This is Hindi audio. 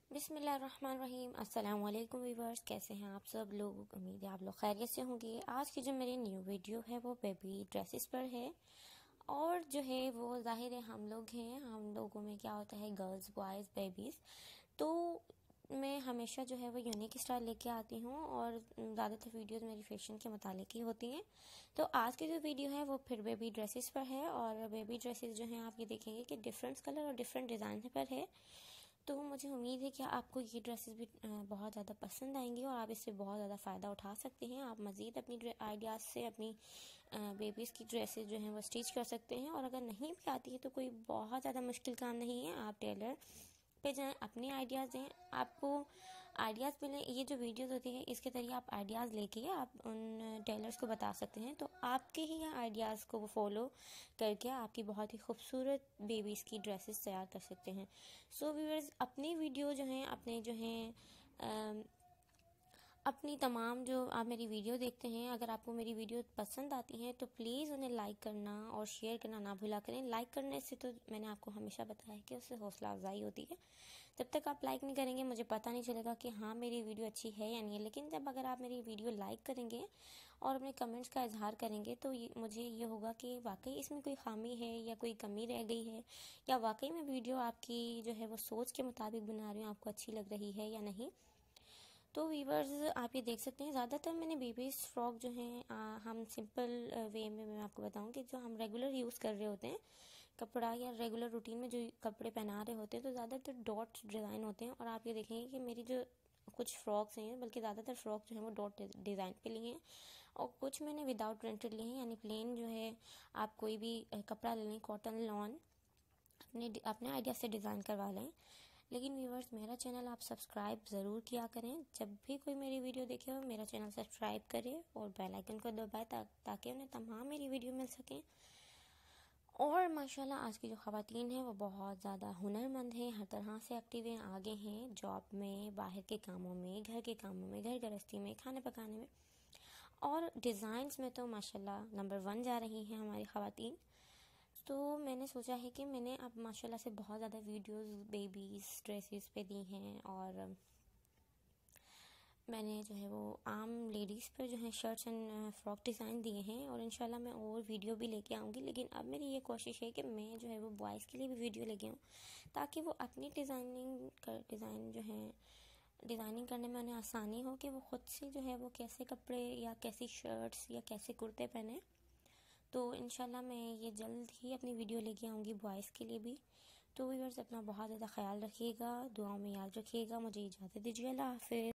बिस्मिल्लाहिर्रहमानिर्रहीम। अस्सलाम वालेकुम व्यूअर्स, कैसे हैं आप सब लोग? उम्मीद है आप लोग खैरियत से होंगे। आज की जो मेरी न्यू वीडियो है वो बेबी ड्रेसेस पर है। और जो है वो जाहिर है हम लोग हैं, हम लोगों में क्या होता है, गर्ल्स बॉयज़ बेबीज़, तो मैं हमेशा जो है वो यूनिक स्टाइल लेके आती हूँ और ज़्यादातर वीडियोस मेरी फैशन के मुतालिक ही होती हैं। तो आज की जो वीडियो है वो फिर बेबी ड्रेसेस पर है। और बेबी ड्रेसेस जो हैं आप ये देखेंगे कि डिफरेंट कलर और डिफरेंट डिज़ाइन पर है। तो मुझे उम्मीद है कि आपको ये ड्रेसेस भी बहुत ज़्यादा पसंद आएंगी और आप इससे बहुत ज़्यादा फ़ायदा उठा सकते हैं। आप मज़ीद अपनी आइडियाज़ से अपनी बेबीज़ की ड्रेसेस जो हैं वो स्टिच कर सकते हैं। और अगर नहीं भी आती है तो कोई बहुत ज़्यादा मुश्किल काम नहीं है, आप टेलर पे जाएं, अपने आइडियाज़ दें, आपको आइडियाज़ मिलें। ये जो वीडियोस होती है इसके ज़रिए आप आइडियाज़ लेके आप उन टेलर्स को बता सकते हैं, तो आपके ही आइडियाज़ को वो फॉलो करके आपकी बहुत ही खूबसूरत बेबीज़ की ड्रेसेस तैयार कर सकते हैं। सो व्यूअर्स, अपनी वीडियो जो हैं अपने जो हैं अपनी तमाम जो आप मेरी वीडियो देखते हैं, अगर आपको मेरी वीडियो पसंद आती हैं तो प्लीज़ उन्हें लाइक करना और शेयर करना ना भूला करें। लाइक करने से तो मैंने आपको हमेशा बताया है कि उससे हौसला अफजाई होती है। जब तक आप लाइक नहीं करेंगे मुझे पता नहीं चलेगा कि हाँ मेरी वीडियो अच्छी है या नहीं है। लेकिन जब अगर आप मेरी वीडियो लाइक करेंगे और अपने कमेंट्स का इजहार करेंगे तो मुझे ये होगा कि वाकई इसमें कोई खामी है या कोई कमी रह गई है, या वाकई में वीडियो आपकी जो है वो सोच के मुताबिक बना रही हूँ, आपको अच्छी लग रही है या नहीं। तो वीवर्स, आप ये देख सकते हैं ज़्यादातर मैंने बेबीज़ फ्रॉक जो हैं हम सिंपल वे में मैं आपको बताऊं कि जो हम रेगुलर यूज़ कर रहे होते हैं कपड़ा, या रेगुलर रूटीन में जो कपड़े पहना रहे होते हैं, तो ज़्यादातर डॉट डिज़ाइन होते हैं। और आप ये देखेंगे कि मेरी जो कुछ फ्रॉक्स हैं, बल्कि ज़्यादातर फ्रॉक जो है वो डॉट डिज़ाइन पे लिए हैं और कुछ मैंने विदाउट प्रिंटेड लिए हैं, यानी प्लेन जो है आप कोई भी कपड़ा ले लें, कॉटन लॉन, अपने आइडिया से डिज़ाइन करवा लें। लेकिन व्यूवर्स, मेरा चैनल आप सब्सक्राइब ज़रूर किया करें। जब भी कोई मेरी वीडियो देखे हो मेरा चैनल सब्सक्राइब करें और बेल आइकन को दबाएं ताकि उन्हें तमाम मेरी वीडियो मिल सकें। और माशाल्लाह आज की जो ख़वातीन हैं वो बहुत ज़्यादा हुनरमंद हैं, हर तरह से एक्टिव हैं, आगे हैं, जॉब में, बाहर के कामों में, घर के कामों में, घर गृहस्थी में, खाने पकाने में, और डिज़ाइंस में तो माशाल्लाह नंबर 1 जा रही हैं हमारी ख़वातीन। तो मैंने सोचा है कि मैंने अब माशाल्लाह से बहुत ज़्यादा वीडियोस बेबीज़ ड्रेसेस पे दी हैं और मैंने जो है वो आम लेडीज़ पर जो है शर्ट्स एंड फ्रॉक डिज़ाइन दिए हैं और इंशाल्लाह मैं और वीडियो भी लेके आऊँगी। लेकिन अब मेरी ये कोशिश है कि मैं जो है वो बॉयज़ के लिए भी वीडियो लेके आऊँ ताकि वो अपनी डिज़ाइन जो है डिज़ाइनिंग करने में उन्हें आसानी हो कि वो ख़ुद से जो है वो कैसे कपड़े या कैसी शर्ट्स या कैसे कुर्ते पहने। तो इंशाल्लाह मैं ये जल्द ही अपनी वीडियो लेके आऊँगी बॉयज़ के लिए भी। तो व्यूअर्स, अपना बहुत ज़्यादा ख्याल रखिएगा, दुआओं में याद रखिएगा। मुझे इजाज़त दीजिए, अल्लाह हाफ़िज़।